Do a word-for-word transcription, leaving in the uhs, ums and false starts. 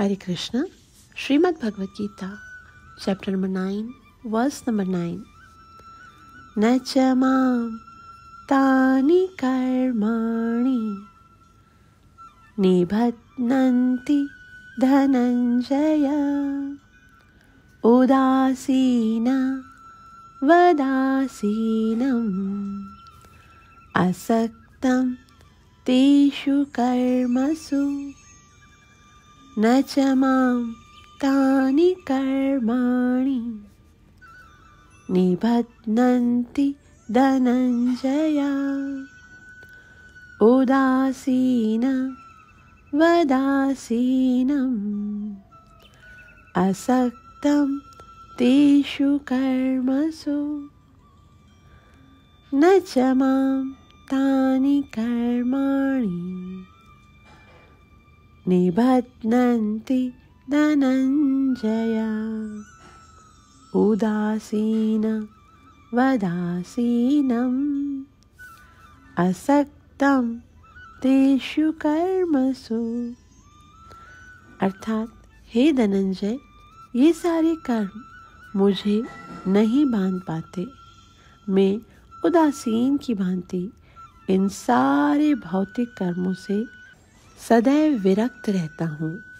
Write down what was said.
Hare Krishna, Srimad Bhagavad Gita, chapter number nine, verse number nine. Nachamam tani karmani nibhatnanti dhananjaya udasina vadasinam asaktam teshu karmasu. Nachamam tani karmani nibhatnanti dhananjaya udasina vadasinam asaktam teshu karmasu. Nachamam tani karmani nibhatnanti dhananjaya udasina vadasinam asaktam teshu कर्मसु. अर्थात हे धनंजय, ये सारे कर्म मुझे नहीं बांध पाते. मैं उदासीन की भांति इन सारे भौतिक कर्मों से सदैव विरक्त रहता हूँ.